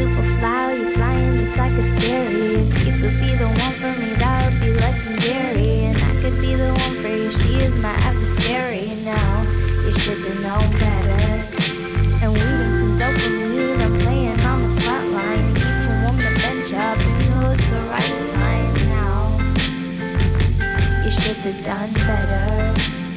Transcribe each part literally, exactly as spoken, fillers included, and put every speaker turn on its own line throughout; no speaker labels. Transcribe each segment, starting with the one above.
super fly, you flying just like a fairy. If you could be the one for me, that would be legendary. And I could be the one for you, she is my adversary. Now, you should have known better. And we done some dopamine, I'm playing on the front line. And you can warm the bench up until it's the right time. Now, you should have done better.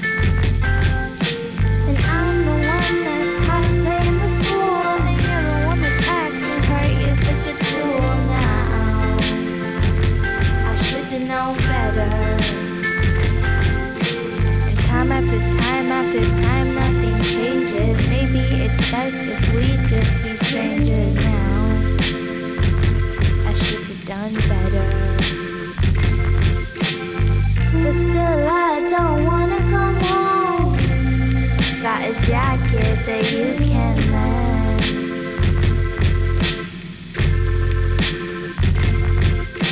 And I'm the one that's tired of playing the fool, and you're the one that's acting hurt, you're such a tool. Now, I should have known better. And time after time after time, nothing changes. Maybe it's best if we just be strangers now. I should have done better. But still I don't wanna come home. Got a jacket that you can lend.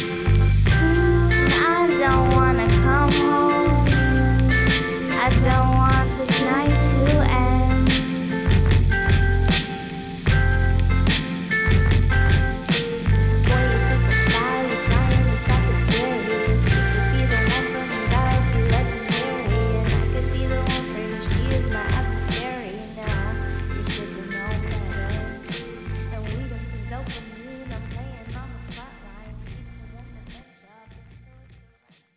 I don't wanna come home. I don't